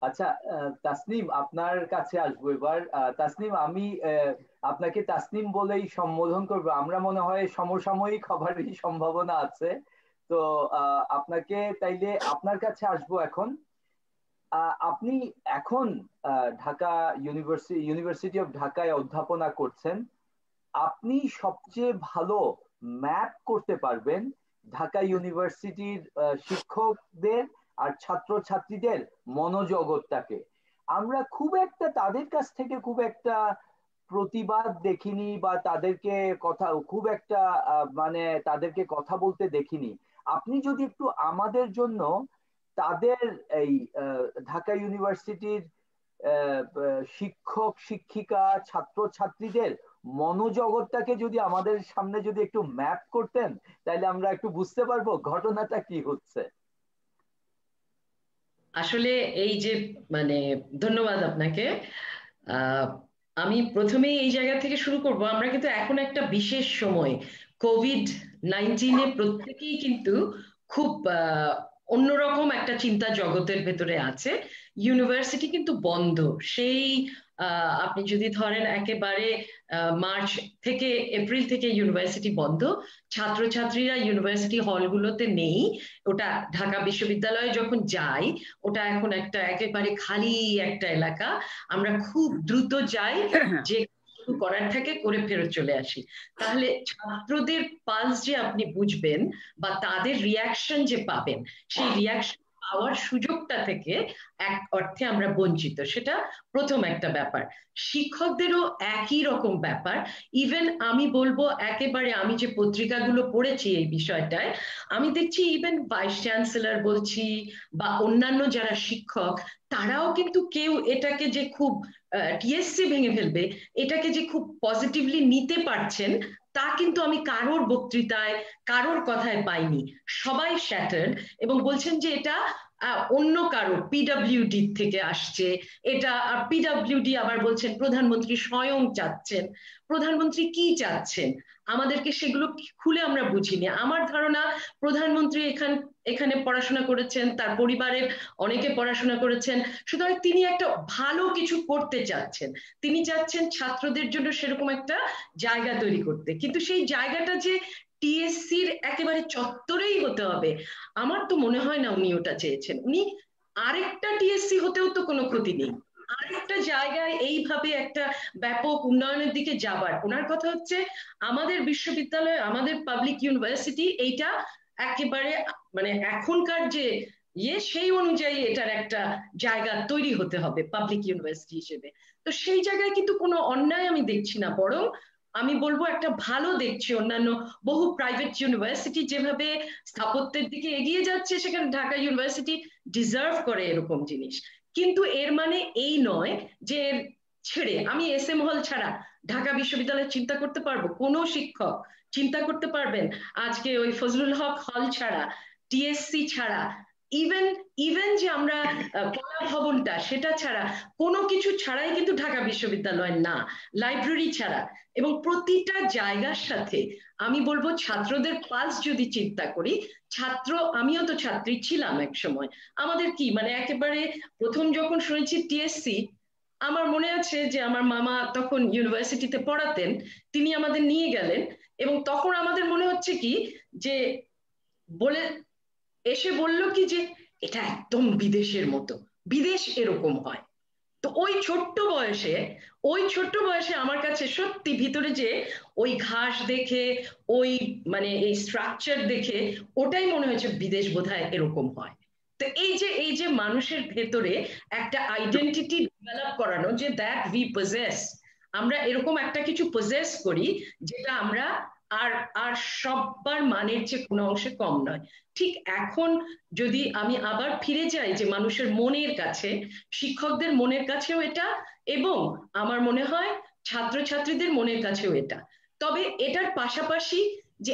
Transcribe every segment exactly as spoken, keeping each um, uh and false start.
আচ্ছা, আহ, তাসনিম আপনার কাছে আসবো এবার। আহ, তাসনিম, আমি আহ, আপনাকে তাসনিম বলেই সম্বোধন করবো। আমরা মনে হয় সমসাময়িক হবারই সম্ভাবনা আছে। তো আহ, আপনাকে তাইলে আপনার কাছে আসবো এখন। আহ, আপনি এখন আহ, ঢাকা ইউনিভার্সিটি ইউনিভার্সিটি অফ ঢাকায় অধ্যাপনা করছেন। আপনি সবচেয়ে ভালো ম্যাপ করতে পারবেন ঢাকা ইউনিভার্সিটির আহ, শিক্ষকদের আর ছাত্রছাত্রীদের মনোজগৎটাকে। আমরা খুব একটা তাদের কাছ থেকে খুব একটা প্রতিবাদ দেখিনি, বা তাদেরকে কথা খুব একটা আহ, মানে তাদেরকে কথা বলতে দেখিনি। আপনি যদি একটু আমাদের জন্য তাদের এই আহ, ঢাকা ইউনিভার্সিটির আহ, আহ, শিক্ষক শিক্ষিকা ছাত্রছাত্রীদের মনোজগৎটাকে যদি আমাদের সামনে যদি একটু ম্যাপ করতেন, তাহলে আমরা একটু বুঝতে পারবো ঘটনাটা কি হচ্ছে। আসলে এই যে মানে ধন্যবাদ আপনাকে। আহ, আমি প্রথমেই এই জায়গা থেকে শুরু করব। আমরা কিন্তু এখন একটা বিশেষ সময়, কোভিড নাইনটিনে প্রত্যেকেই কিন্তু খুব আহ, অন্যরকম একটা চিন্তা জগতের ভেতরে আছে। ইউনিভার্সিটি কিন্তু বন্ধ সেই আহ, আপনি যদি ধরেন একেবারে আহ, মার্চ থেকে এপ্রিল থেকে ইউনিভার্সিটি বন্ধ। ছাত্রছাত্রীরা ইউনিভার্সিটি হলগুলোতে নেই। ওটা ঢাকা বিশ্ববিদ্যালয়ে যখন যাই, ওটা এখন একটা একেবারে খালি একটা এলাকা। আমরা খুব দ্রুত যাই, যে কিছু করার থাকে করে ফেরত চলে আসি। তাহলে ছাত্রদের পালস যে আপনি বুঝবেন বা তাদের রিয়াকশন যে পাবেন, সেই রিয়াকশন পাওয়ার সুযোগটা থেকে এক অর্থে আমরা বঞ্চিত। সেটা প্রথম একটা ব্যাপার। শিক্ষকদেরও একই রকম ব্যাপার। ইভেন আমি বলবো, একেবারে আমি যে পত্রিকাগুলো পড়েছি এই বিষয়টায়, আমি দেখছি ইভেন ভাইস চ্যান্সেলর বলছি বা অন্যান্য যারা শিক্ষক, তারাও কিন্তু কেউ এটাকে যে খুব টিএসসি ভেঙে ফেলবে, এটাকে যে খুব পজিটিভলি নিতে পারছেন, তা কিন্তু আমি কারোর বক্তৃতায় কারোর কথায় পাইনি। সবাই শ্যাটার্ড এবং বলছেন যে এটা আহ, অন্য কারো পিডব্লিউডি থেকে আসছে। এটা পিডব্লিউডি আবার বলছেন প্রধানমন্ত্রী স্বয়ং চাচ্ছেন। প্রধানমন্ত্রী কি চাচ্ছেন আমাদেরকে সেগুলো খুলে আমরা বুঝিনি। আমার ধারণা প্রধানমন্ত্রী এখান এখানে পড়াশোনা করেছেন, তার পরিবারের অনেকে পড়াশোনা করেছেন, সুতরাং তিনি একটা ভালো কিছু করতে চাচ্ছেন। তিনি চাচ্ছেন ছাত্রদের জন্য সেরকম একটা জায়গা তৈরি করতে, কিন্তু সেই জায়গাটা যে টিএসসির একেবারে চত্বরেই হতে হবে, আমার তো মনে হয় না উনি ওটা চেয়েছেন। উনি আরেকটা টিএসসি হতেও তো কোনো ক্ষতি নেই, আরেকটা জায়গায় এইভাবে একটা ব্যাপক উন্নয়নের দিকে যাবার ওনার কথা হচ্ছে। আমাদের বিশ্ববিদ্যালয়, আমাদের পাবলিক ইউনিভার্সিটি এইটা একেবারে মানে এখনকার যে ইয়ে সেই অনুযায়ী এটার একটা জায়গা তৈরি হতে হবে পাবলিক ইউনিভার্সিটি হিসেবে। তো সেই জায়গায় কিন্তু কোনো অন্যায় আমি দেখছি না, বরং আমি বলবো একটা ভালো দেখছি। অন্যান্য বহু প্রাইভেট ইউনিভার্সিটি যেভাবে স্থাপত্যের দিকে এগিয়ে যাচ্ছে, সেখানে ঢাকা ইউনিভার্সিটি ডিজার্ভ করে এরকম জিনিস। কিন্তু এর মানে এই নয় যে এর ছেড়ে আমি এস এম হল ছাড়া ঢাকা বিশ্ববিদ্যালয়ে চিন্তা করতে পারবো, কোনো শিক্ষক চিন্তা করতে পারবেন আজকে ওই ফজলুল হক হল ছাড়া, টিএসসি ছাড়া, ইভেন ইভেন যে আমরা আহ, কলা ভবনটা সেটা ছাড়া, কোনো কিছু ছাড়াই কিন্তু ঢাকা বিশ্ববিদ্যালয় না, লাইব্রেরি ছাড়া। এবং প্রতিটা জায়গার সাথে আমি বলবো ছাত্রদের পালস যদি চিন্তা করি, ছাত্র, আমিও তো ছাত্রী ছিলাম এক সময়। আমাদের কি মানে একেবারে প্রথম যখন শুনেছি টিএসসি, আমার মনে আছে যে আমার মামা তখন ইউনিভার্সিটিতে পড়াতেন, তিনি আমাদের নিয়ে গেলেন। এবং তখন আমাদের মনে হচ্ছে কি যে বলে এসে বলল কি যে এটা একদম বিদেশের মতো, বিদেশ এরকম হয়। তো ওই ছোট্ট বয়সে, ওই ছোট্ট বয়সে আমার কাছে সত্যি ভিতরে যে ওই ঘাস দেখে, ওই মানে এই স্ট্রাকচার দেখে ওটাই মনে হয়েছে বিদেশ বোধহয় এরকম হয়। তো এই যে এই যে মানুষের ভেতরে একটা আইডেন্টিটি ডেভেলপ করানো, যে দ্যাট উই পজেস, আমরা এরকম একটা কিছু পজেস করি যেটা আমরা আর আর সব্বার মানের চেয়ে কোনো অংশে কম নয়। ঠিক এখন যদি আমি আবার ফিরে যাই যে মানুষের মনের কাছে, শিক্ষকদের মনের কাছেও এটা, এবং আমার মনে হয় ছাত্রছাত্রীদের মনের কাছেও এটা। তবে এটার পাশাপাশি যে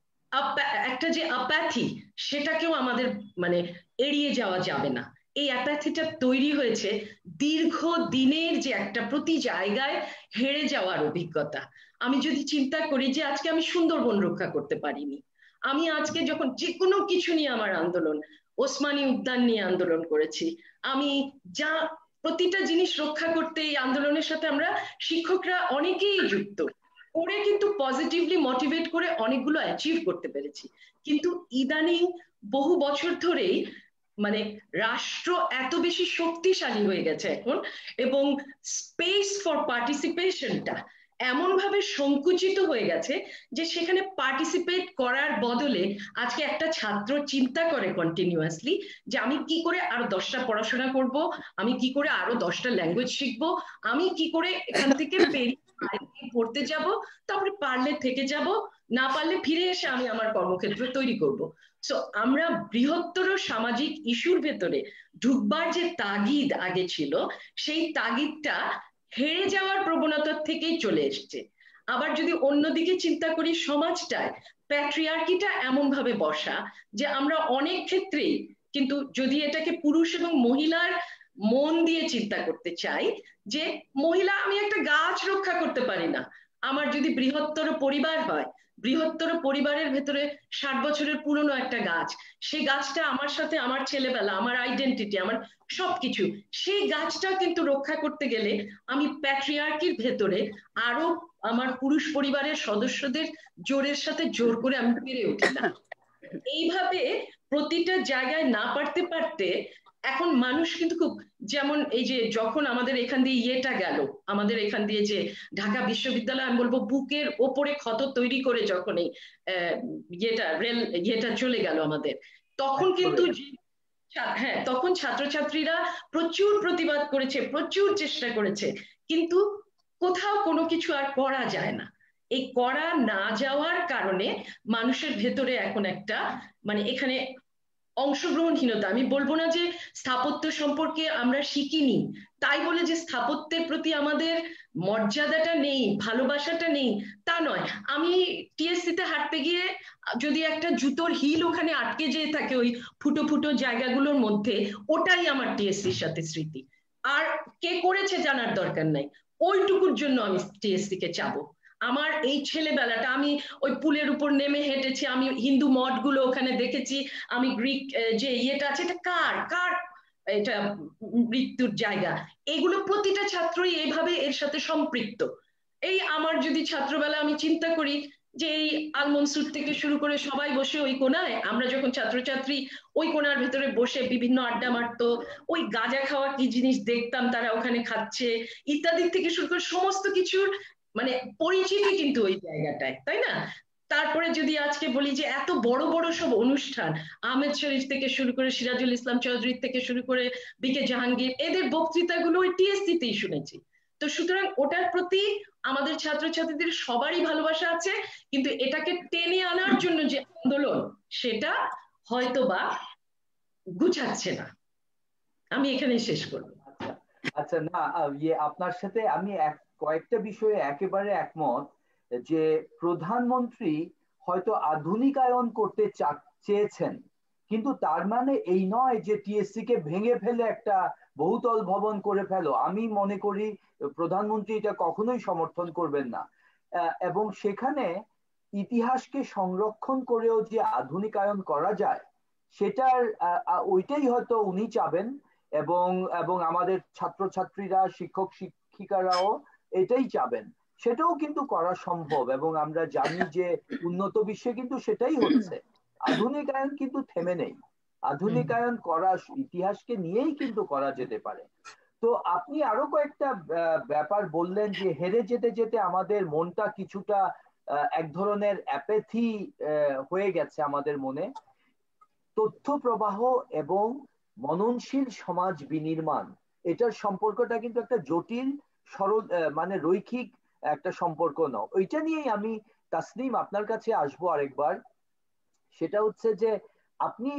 একটা যে অ্যাপ্যাথি, সেটাকেও আমাদের মানে এড়িয়ে যাওয়া যাবে না। এই অ্যাপ্যাথিটা তৈরি হয়েছে দীর্ঘ দিনের যে একটা প্রতি জায়গায় হেরে যাওয়ার অভিজ্ঞতা। আমি যদি চিন্তা করি যে আজকে আমি সুন্দরবন রক্ষা করতে পারিনি, আমি আজকে যখন যে কোনো কিছু নিয়ে আমার আন্দোলন, ওসমানী উদ্যান নিয়ে আন্দোলন করেছি, আমি যা প্রতিটা জিনিস রক্ষা করতে এই আন্দোলনের সাথে আমরা শিক্ষকরা অনেকেই যুক্ত করে কিন্তু পজিটিভলি মোটিভেট করে অনেকগুলো অ্যাচিভ করতে পেরেছি। কিন্তু ইদানিং বহু বছর ধরেই মানে রাষ্ট্র এত বেশি শক্তিশালী হয়ে গেছে এখন, এবং স্পেস ফর পার্টিসিপেশনটা এমন ভাবে সংকুচিত হয়ে গেছে যে সেখানে পার্টিসিপেট করার বদলে আজকে একটা ছাত্র চিন্তা করে কন্টিনিউয়াসলি যে আমি কি করে আরো দশটা পড়াশোনা করব, আমি কি করে আরো দশটা ল্যাঙ্গুয়েজ শিখবো, আমি কি করে এখান থেকে বেরিয়ে পড়তে যাব, তারপরে পারলে থেকে যাব, না পারলে ফিরে এসে আমি আমার কর্মক্ষেত্র তৈরি করব। সো আমরা বৃহত্তর সামাজিক ইস্যুর ভেতরে ঢুকবার যে তাগিদ আগে ছিল, সেই তাগিদটা হেরে যাওয়ার প্রবণতার থেকেই চলে এসছে। আবার যদি অন্যদিকে চিন্তা করি, সমাজটায় প্যাট্রিয়ার্কিটা এমন ভাবে বসা যে আমরা অনেক ক্ষেত্রেই কিন্তু যদি এটাকে পুরুষ এবং মহিলার মন দিয়ে চিন্তা করতে চাই, যে মহিলা আমি একটা গাছ রক্ষা করতে পারি না, আমার যদি বৃহত্তর পরিবার হয়, বৃহত্তর পরিবারের ভেতরে ষাট বছরের পুরনো একটা গাছ, সেই গাছটা আমার সাথে আমার ছেলেবেলা, আমার আইডেন্টিটি, আমার সবকিছু, সেই গাছটা কিন্তু রক্ষা করতে গেলে আমি প্যাট্রিয়ার্কির ভেতরে আরো আমার পুরুষ পরিবারের সদস্যদের জোরের সাথে জোর করে আমি পেরে উঠি না। এইভাবে প্রতিটা জায়গায় না পারতে পারতে এখন মানুষ কিন্তু খুব, যেমন এই যে যখন আমাদের এখান দিয়ে ইয়েটা গেল, আমাদের এখান দিয়ে যে ঢাকা বিশ্ববিদ্যালয়, আমি বলবো বুকের ওপরে ক্ষত তৈরি করে যখন এই ইয়েটা রেল ইয়েটা চলে গেল আমাদের, তখন কিন্তু হ্যাঁ তখন ছাত্রছাত্রীরা প্রচুর প্রতিবাদ করেছে, প্রচুর চেষ্টা করেছে, কিন্তু কোথাও কোনো কিছু আর করা যায় না। এই করা না যাওয়ার কারণে মানুষের ভেতরে এখন একটা মানে এখানে অংশগ্রহণহীনতা, আমি বলবো না যে স্থাপত্য সম্পর্কে আমরা শিখিনি তাই বলে যে স্থাপত্যের প্রতি আমাদের মর্যাদাটা নেই, ভালোবাসাটা নেই, তা নয়। আমি টিএসসি তে হাঁটতে গিয়ে যদি একটা জুতোর হিল ওখানে আটকে যেয়ে থাকে ওই ফুটো ফুটো জায়গাগুলোর মধ্যে, ওটাই আমার টিএসসির সাথে স্মৃতি। আর কে করেছে জানার দরকার নাই, ওইটুকুর জন্য আমি টিএসসি কে চাবো। আমার এই ছেলেবেলাটা আমি ওই পুলের উপর নেমে হেঁটেছি, আমি হিন্দু মঠগুলো ওখানে দেখেছি, আমি গ্রিক যে ইয়েটা আছে, এটা কার কার এটা মৃত্যুর জায়গা, এগুলো প্রতিটা ছাত্রই এইভাবে এর সাথে সম্পৃক্ত। এই আমার যদি ছাত্রবেলা আমি চিন্তা করি যে এই আলমনসুর থেকে শুরু করে সবাই বসে ওই কোনায়, আমরা যখন ছাত্রছাত্রী ওই কোনার ভেতরে বসে বিভিন্ন আড্ডা মারতো, ওই গাঁজা খাওয়া কি জিনিস দেখতাম তারা ওখানে খাচ্ছে ইত্যাদি থেকে শুরু করে সমস্ত কিছুর মানে পরিচিতি কিন্তু ওই জায়গাটায়, তাই না? তারপরে যদি আজকে বলি যে এত বড় বড় সব অনুষ্ঠান, আহমেদ শরীফ থেকে শুরু করে সিরাজুল ইসলাম চৌধুরী থেকে শুরু করে বিকে জাহাঙ্গীর, এদের বক্তৃতাগুলো ওই টিএসসি তেই শুনেছি। তো সুতরাং ওটার প্রতি আমাদের ছাত্রছাত্রীদের সবারই ভালোবাসা আছে, কিন্তু এটাকে টেনে আনার জন্য যে আন্দোলন, সেটা হয়তো বা গুছাচ্ছে না। আমি এখানেই শেষ করব। আচ্ছা, না ইয়ে আপনার সাথে আমি এক কয়েকটা বিষয়ে একেবারে একমত, যে প্রধানমন্ত্রী হয়তো আধুনিকায়ন করতে চেয়েছেন, কিন্তু তার মানে এই নয় যে টিএসসি কে ভেঙে ফেলে একটা বহুতল ভবন করে ফেলো। আমি মনে করি প্রধানমন্ত্রী এটা কখনোই সমর্থন করবেন না, এবং সেখানে ইতিহাসকে সংরক্ষণ করেও যে আধুনিকায়ন করা যায় সেটার ওইটাই হয়তো উনি চাবেন, এবং এবং আমাদের ছাত্রছাত্রীরা শিক্ষক শিক্ষিকারাও এটাই চাবেন। সেটাও কিন্তু করা সম্ভব, এবং আমরা জানি যে উন্নত বিশ্বে কিন্তু সেটাই হচ্ছে। আধুনিকায়ন কিন্তু থেমে নেই, আধুনিকায়ন করা ইতিহাসকে নিয়েই কিন্তু করা যেতে পারে। তো আপনি আরো কয়েকটা ব্যাপার বললেন যে হেরে যেতে যেতে আমাদের মনটা কিছুটা এক ধরনের অ্যাপেথি হয়ে গেছে আমাদের মনে। তথ্য প্রবাহ এবং মননশীল সমাজ বিনির্মাণ, এটার সম্পর্কটা কিন্তু একটা জটিল সরল মানে রৈখিক একটা সম্পর্ক নয়। ওইটা নিয়েই আমি তাসনিম আপনার কাছে আসবো আরেকবার। সেটা হচ্ছে যে আপনি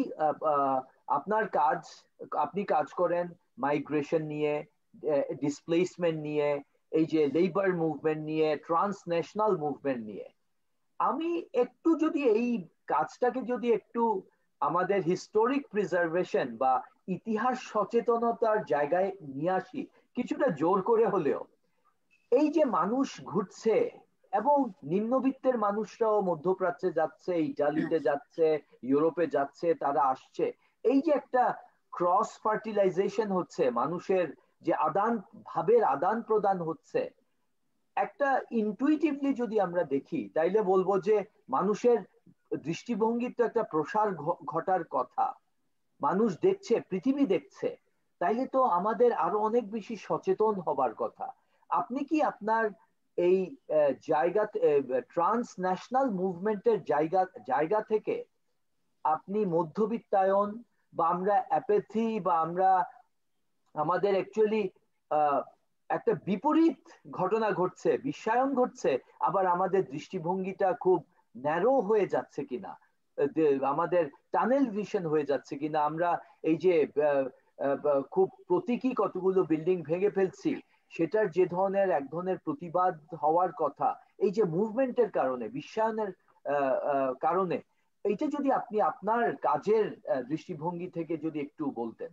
আপনার কাজ আপনি কাজ করেন মাইগ্রেশন নিয়ে, ডিসপ্লেসমেন্ট নিয়ে, এই যে লেবার মুভমেন্ট নিয়ে, ট্রান্সন্যাশনাল মুভমেন্ট নিয়ে। আমি একটু যদি এই কাজটাকে যদি একটু আমাদের হিস্টোরিক প্রিজার্ভেশন বা ইতিহাস সচেতনতার জায়গায় নিয়ে আসি কিছুটা জোর করে হলেও, এই যে মানুষ ঘুরছে, এবং নিম্নবিত্তের মানুষরাও মধ্যপ্রাচ্যে যাচ্ছে, ইটালিতে যাচ্ছে, ইউরোপে যাচ্ছে, তারা আসছে। এই যে একটা ক্রস ফার্টিলাইজেশন হচ্ছে, মানুষের যে আদান ভাবের আদান প্রদান হচ্ছে, একটা ইনটুইটিভলি যদি আমরা দেখি তাইলে বলবো যে মানুষের দৃষ্টিভঙ্গির তো একটা প্রসার ঘটার কথা। মানুষ দেখছে, পৃথিবী দেখছে, তাইলে তো আমাদের আরো অনেক বেশি সচেতন হবার কথা। আপনি কি আপনার এই জায়গা, ট্রান্সন্যাশনাল মুভমেন্টের জায়গা জায়গা থেকে আপনি মধ্যবিত্তায়ন বা আমরা অ্যাপেথি বা আমরা আমাদের অ্যাকচুয়ালি একটা বিপরীত ঘটনা ঘটছে, বিশ্বায়ন ঘটছে, আবার আমাদের দৃষ্টিভঙ্গিটা খুব ন্যারো হয়ে যাচ্ছে কিনা, আমাদের টানেল ভিশন হয়ে যাচ্ছে কিনা, আমরা এই যে খুব প্রতীকী কতগুলো বিল্ডিং ভেঙে ফেলছি, সেটার যে ধরনের এক ধরনের প্রতিবাদ হওয়ার কথা, এই যে মুভমেন্টের কারণে, বিশ্বায়নের কারণে, এইটা যদি আপনি আপনার কাজের দৃষ্টিভঙ্গি থেকে যদি একটু বলতেন।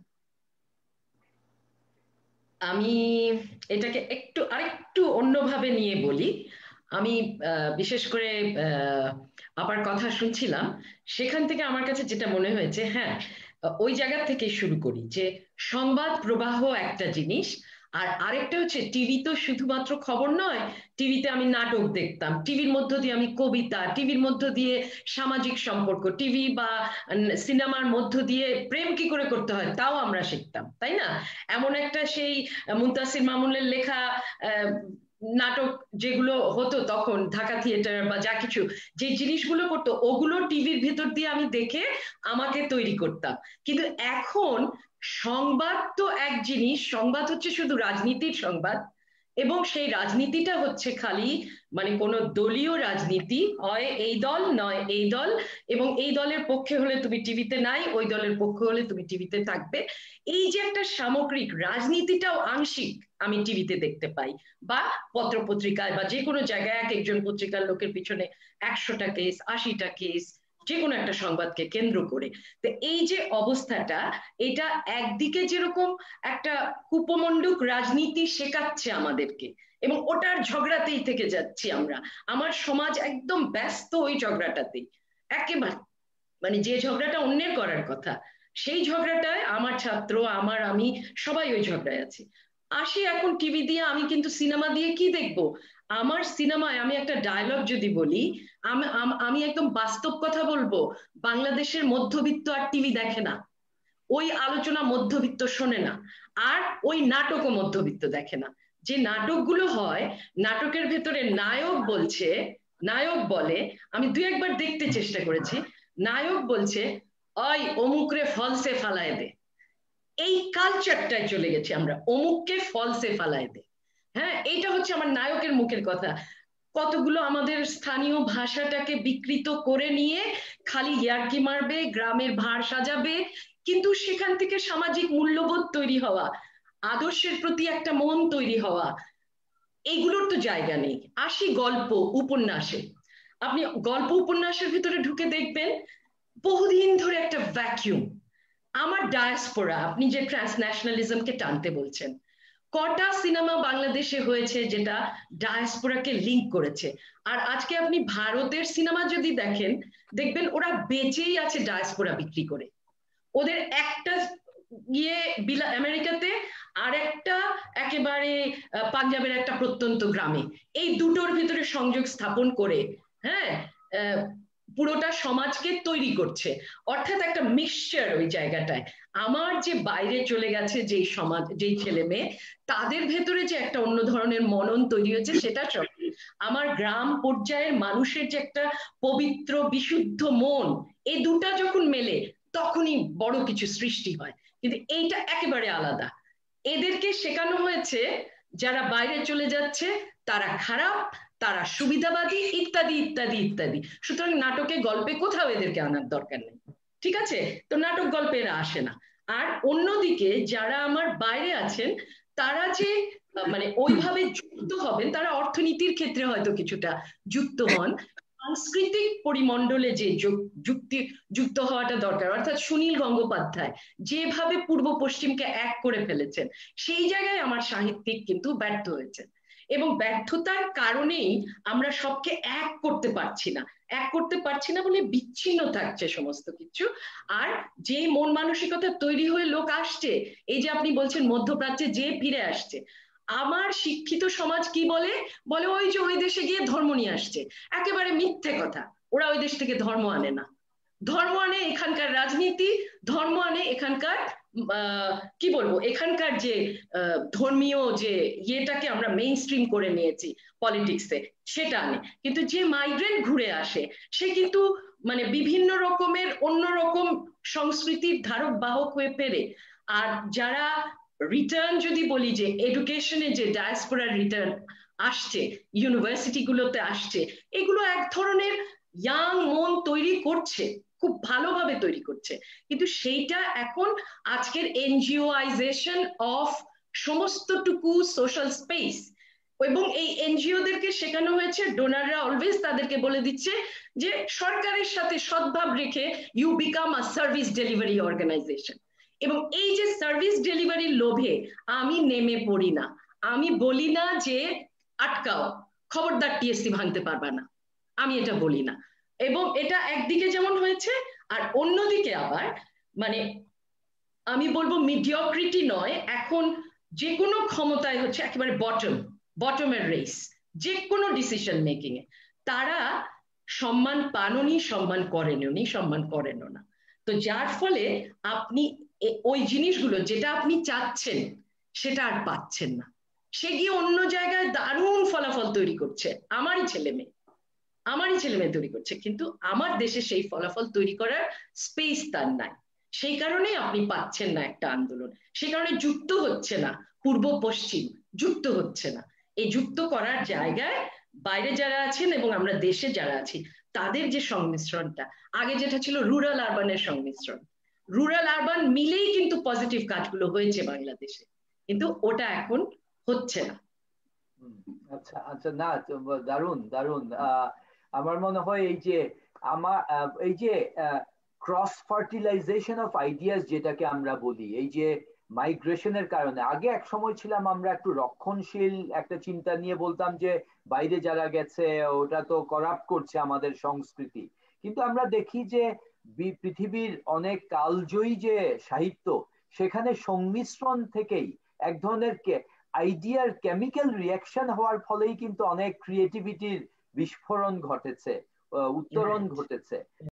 আমি এটাকে একটু আরেকটু অন্যভাবে নিয়ে বলি। আমি বিশেষ করে আপার কথা শুনছিলাম, সেখান থেকে আমার কাছে যেটা মনে হয়েছে, হ্যাঁ ওই জায়গা থেকে শুরু করি যে সংবাদ প্রবাহ একটা জিনিস, আর আরেকটা হচ্ছে টিভি তো শুধুমাত্র খবর নয়, টিভিতে আমি নাটক দেখতাম, টিভির মধ্য দিয়ে আমি কবিতা, টিভির মধ্য দিয়ে সামাজিক সম্পর্ক, টিভি বা সিনেমার মধ্য দিয়ে প্রেম কি করে করতে হয় তাও আমরা শিখতাম, তাই না? এমন একটা সেই মুনতাসির মামুনের লেখা নাটক যেগুলো হতো তখন ঢাকা থিয়েটার বা যা কিছু যে জিনিসগুলো করতো, ওগুলো টিভির ভেতর দিয়ে আমি দেখে আমাকে তৈরি করতাম। কিন্তু এখন সংবাদ তো এক জিনিস, সংবাদ হচ্ছে শুধু রাজনীতির সংবাদ, এবং সেই রাজনীতিটা হচ্ছে খালি মানে কোনো দলীয় রাজনীতি, হয় এই দল নয় এই দল, এবং এই দলের পক্ষে হলে তুমি টিভিতে নাই, ওই দলের পক্ষে হলে তুমি টিভিতে থাকবে। এই যে একটা সামগ্রিক রাজনীতিটাও আংশিক আমি টিভিতে দেখতে পাই, বা পত্রপত্রিকায় বা যে কোনো জায়গায় এক একজন পত্রিকার লোকের পিছনে একশোটা কেস, আশিটা কেস, যে কোনো একটা সংবাদকে কেন্দ্র করে। তো এই যে অবস্থাটা, এটা একদিকে যেরকম একটা কুপমণ্ডুক রাজনীতি শেখাচ্ছে আমাদেরকে, এবং ওটার ঝগড়াতেই থেকে যাচ্ছি আমরা, আমার সমাজ একদম ব্যস্ত ওই ঝগড়াটাতেই একেবারে, মানে যে ঝগড়াটা অন্যের করার কথা সেই ঝগড়াটায় আমার ছাত্র, আমার, আমি সবাই ওই ঝগড়ায় আছি। আসি এখন টিভি দিয়ে, আমি কিন্তু সিনেমা দিয়ে কি দেখবো? আমার সিনেমায় আমি একটা ডায়লগ যদি বলি, আমি আমি একদম বাস্তব কথা বলবো, বাংলাদেশের মধ্যবিত্ত আর টিভি দেখে না, ওই আলোচনা মধ্যবিত্ত শোনে না, আর ওই নাটকও মধ্যবিত্ত দেখে না। যে নাটকগুলো হয়, নাটকের ভেতরে নায়ক বলছে, নায়ক বলে, আমি দুই একবার দেখতে চেষ্টা করেছি, নায়ক বলছে ওই অমুকরে ফলসে ফালায় দে। এই কালচারটায় চলে গেছি আমরা, অমুককে ফলসে ফালায় দে। হ্যাঁ, এইটা হচ্ছে আমার নায়কের মুখের কথা। কতগুলো আমাদের স্থানীয় ভাষাটাকে বিকৃত করে নিয়ে খালি ইয়ার্কি মারবে, গ্রামের ভাড় সাজাবে, কিন্তু সেখান থেকে সামাজিক মূল্যবোধ তৈরি হওয়া, আদর্শের প্রতি একটা মন তৈরি হওয়া, এইগুলোর তো জায়গা নেই। আসি গল্প উপন্যাসে, আপনি গল্প উপন্যাসের ভিতরে ঢুকে দেখবেন বহুদিন ধরে একটা ভ্যাকিউম। আমার ডায়াসপোরা, আপনি যে ট্রান্সন্যাশনালিজমকে টানতে বলছেন, কটা সিনেমা বাংলাদেশে হয়েছে যেটা ডায়াসপোরাকে লিঙ্ক করেছে? আর আজকে আপনি ভারতের সিনেমা যদি দেখেন, দেখবেন ওরা বেঁচেই আছে ডায়াসপোরা বিক্রি করে। ওদের একটা গিয়ে বিলা আমেরিকাতে, আর একটা একেবারে পাঞ্জাবের একটা প্রত্যন্ত গ্রামে, এই দুটোর ভিতরে সংযোগ স্থাপন করে, হ্যাঁ, পুরোটা সমাজকে তৈরি করছে, অর্থাৎ একটা মিক্সচার ওই জায়গাটায়। আমার যে বাইরে চলে গেছে যেই সমাজ, যেই ছেলে মেয়ে, তাদের ভেতরে যে একটা অন্য ধরনের মনন তৈরি হয়েছে, সেটা সব আমার গ্রাম পর্যায়ের মানুষের যে একটা পবিত্র বিশুদ্ধ মন, এই দুটা যখন মেলে তখনই বড় কিছু সৃষ্টি হয়। কিন্তু এইটা একেবারে আলাদা। এদেরকে শেখানো হয়েছে যারা বাইরে চলে যাচ্ছে তারা খারাপ, তারা সুবিধাবাদী, ইত্যাদি ইত্যাদি ইত্যাদি। সুতরাং নাটকে গল্পে কোথাও এদেরকে আনার দরকার নেই, ঠিক আছে? তো নাটক গল্পে এরা আসে না। আর অন্যদিকে যারা আমার বাইরে আছেন, তারা যে মানে ওইভাবে যুক্ত হবেন, তারা অর্থনীতির ক্ষেত্রে হয়তো কিছুটা যুক্ত হন, সাংস্কৃতিক পরিমণ্ডলে যে যুক্তি যুক্ত হওয়াটা দরকার, অর্থাৎ সুনীল গঙ্গোপাধ্যায় যেভাবে পূর্ব পশ্চিমকে এক করে ফেলেছেন, সেই জায়গায় আমার সাহিত্যিক কিন্তু ব্যর্থ হয়েছে। এবং ব্যর্থতার কারণেই আমরা সবকে এক করতে পারছি না, এক করতে পারছি না বলে বিচ্ছিন্ন থাকছে সমস্ত কিছু। আর যে মন মানসিকতা তৈরি হয়ে লোক আসছে, এই যে আপনি বলছেন মধ্যপ্রাচ্যে যে ফিরে আসছে, আমার শিক্ষিত সমাজ কি বলে, বলে ওই যে ওই দেশে গিয়ে ধর্ম নিয়ে আসছে। একেবারে মিথ্যে কথা, ওরা ওই দেশ থেকে ধর্ম আনে না। ধর্ম আনে এখানকার রাজনীতি, ধর্ম আনে এখানকার কি বলবো, এখানকার যে ধর্মীয় যে ইয়েটাকে আমরা মেইন স্ট্রিম করে নিয়েছি পলিটিক্সে, সেটা আনে। কিন্তু যে মাইগ্রেন্ট ঘুরে আসে সে কিন্তু মানে বিভিন্ন রকমের অন্যরকম সংস্কৃতির ধারক বাহক হয়ে ফেরে। আর যারা রিটার্ন যদি বলি, যে এডুকেশনে যে ডায়াসপোরা রিটার্ন আসছে, ইউনিভার্সিটি গুলোতে আসছে, এগুলো এক ধরনের ইয়াং মন তৈরি করছে, খুব ভালোভাবে তৈরি করছে। কিন্তু সেইটা এখন আজকের এনজিওআইজেশন অফ সমস্তটুকু সোশ্যাল স্পেস, এবং এই এনজিওদেরকে শেখানো হয়েছে, ডোনাররা অলওয়েজ তাদেরকে বলে দিচ্ছে যে সরকারের সাথে সদ্ভাব রেখে you become a service delivery organisation. এবং এই যে সার্ভিস ডেলিভারির লোভে আমি নেমে পড়ি না, আমি বলি না যে আটকাও, খবরদার টিএসসি ভাঙতে পারবা না, আমি এটা বলি না। এবং এটা একদিকে যেমন হয়েছে, আর অন্যদিকে আবার মানে আমি বলবো মিডিওক্রিটি নয়, এখন যে কোনো ক্ষমতায় হচ্ছে একেবারে বটম বটমের রেস, যে কোনো ডিসিশন মেকিং এ তারা সম্মান পাননি, সম্মান করেননি, সম্মান করেন না। তো যার ফলে আপনি ওই জিনিসগুলো যেটা আপনি চাচ্ছেন সেটা আর পাচ্ছেন না, সে গিয়ে অন্য জায়গায় দারুণ ফলাফল তৈরি করছে, আমারই ছেলে মেয়ে আমারই ছেলে মেয়ে তৈরি করছে, কিন্তু আমার দেশে সেই ফলাফল তৈরি করার স্পেস তার নাই। সেই কারণেই আপনি পাচ্ছেন না একটা আন্দোলন, সেই কারণে যুক্ত হচ্ছে না, পূর্ব পশ্চিম যুক্ত হচ্ছে না। এই যুক্ত করার জায়গায় বাইরে যারা আছেন এবং আমরা দেশে যারা আছি তাদের যে সংমিশ্রণটা, আগে যেটা ছিল রুরাল আরবানের সংমিশ্রণ, রুরাল আরবান মিলেই কিন্তু পজিটিভ কাজগুলো হয়েছে বাংলাদেশে, কিন্তু ওটা এখন হচ্ছে না। আচ্ছা আচ্ছা, না দারুণ দারুণ। আমার মনে হয় এই যে আমার এই যে ক্রস ফার্টিলাইজেশন অফ আইডিয়াস যেটাকে আমরা বলি, এই যে মাইগ্রেশনের কারণে, আগে এক সময় ছিলাম আমরা একটু রক্ষণশীল একটা চিন্তা নিয়ে বলতাম যে বাইরে যারা গেছে ওটা তো করাপ্ট করছে আমাদের সংস্কৃতি, কিন্তু আমরা দেখি যে পৃথিবীর অনেক কালজয়ী যে সাহিত্য, সেখানে সংমিশ্রণ থেকেই এক ধরনের আইডিয়ার কেমিক্যাল রিয়াকশন হওয়ার ফলেই কিন্তু অনেক ক্রিয়েটিভিটির বিস্ফোরণ ঘটেছে, উত্তরণ ঘটেছে।